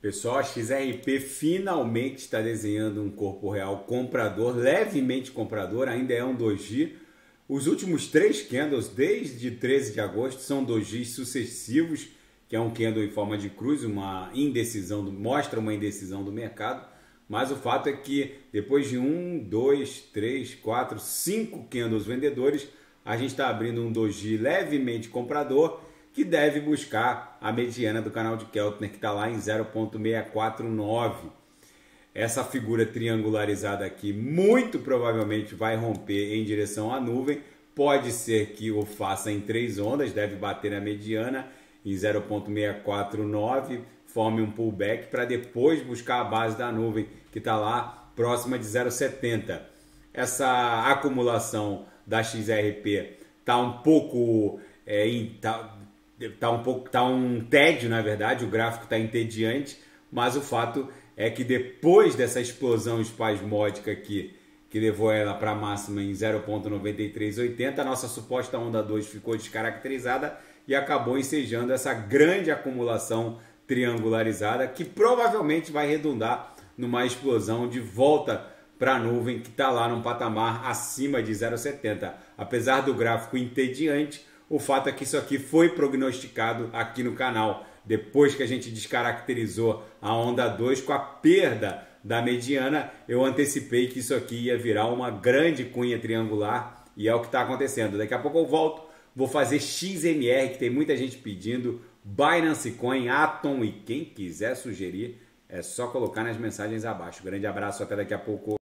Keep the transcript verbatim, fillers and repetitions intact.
Pessoal, a X R P finalmente está desenhando um corpo real comprador, levemente comprador, ainda é um doji. Os últimos três candles, desde treze de agosto, são dojis sucessivos, que é um candle em forma de cruz, uma indecisão, do, mostra uma indecisão do mercado. Mas o fato é que depois de um, dois, três, quatro, cinco candles vendedores, a gente está abrindo um doji levemente comprador, que deve buscar a mediana do canal de Keltner, que está lá em zero ponto seis quatro nove. Essa figura triangularizada aqui muito provavelmente vai romper em direção à nuvem. Pode ser que o faça em três ondas, deve bater na mediana em zero ponto seis quatro nove, forme um pullback para depois buscar a base da nuvem, que está lá próxima de zero ponto setenta. Essa acumulação da X R P está um pouco... É, em, tá, Tá um pouco, tá um tédio, na verdade, o gráfico está entediante, mas o fato é que depois dessa explosão espasmódica aqui, que levou ela para a máxima em zero ponto nove três oito zero, a nossa suposta onda dois ficou descaracterizada e acabou ensejando essa grande acumulação triangularizada, que provavelmente vai redundar numa explosão de volta para a nuvem, que está lá num patamar acima de zero ponto setenta. Apesar do gráfico entediante, o fato é que isso aqui foi prognosticado aqui no canal, depois que a gente descaracterizou a onda dois com a perda da mediana. Eu antecipei que isso aqui ia virar uma grande cunha triangular e é o que está acontecendo. Daqui a pouco eu volto, vou fazer X M R, que tem muita gente pedindo, Binance Coin, Atom, e quem quiser sugerir é só colocar nas mensagens abaixo. Grande abraço, até daqui a pouco.